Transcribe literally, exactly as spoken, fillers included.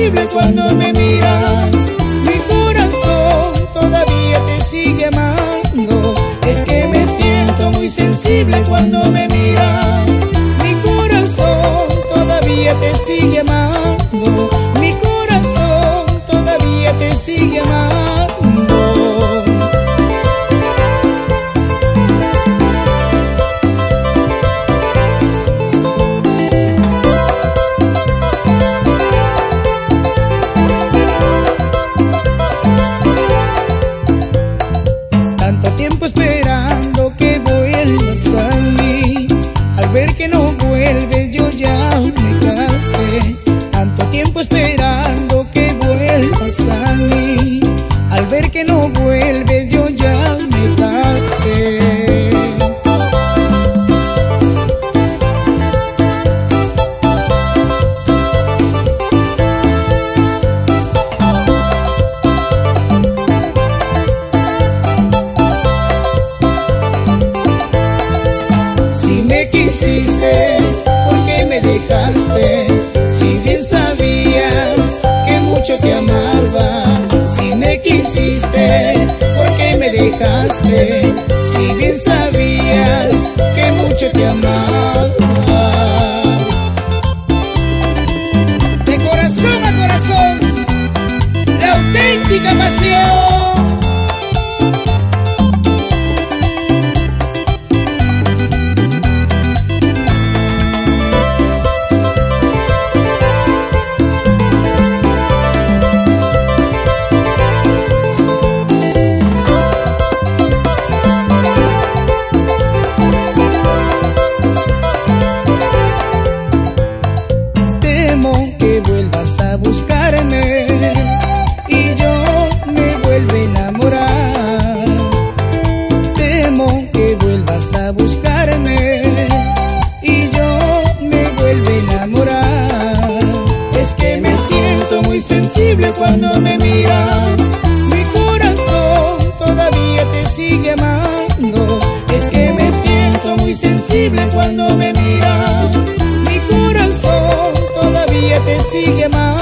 sensible cuando me miras. Mi corazón todavía te sigue amando. Es que me siento muy sensible cuando me miras. Mi corazón todavía te sigue amando. Mi corazón todavía te sigue amando. Tanto tiempo esperando que vuelvas a mí. Al ver que no vuelves yo ya me cansé. Tanto tiempo esperando que vuelvas a mí. Al ver que no vuelves yo ya me cansé. Si me quisiste, ¿por qué me dejaste? Si bien sabías que mucho te amaba. Si me quisiste, ¿por qué me dejaste? Si bien sabías que mucho te amaba. De corazón a corazón, la auténtica pasión. Que vuelvas a buscarme y yo me vuelvo a enamorar. Temo que vuelvas a buscarme y yo me vuelvo a enamorar. Es que me siento muy sensible cuando me miras. Mi corazón todavía te sigue amando. Es que me siento muy sensible cuando me miras. Mi corazón todavía te sigue amando.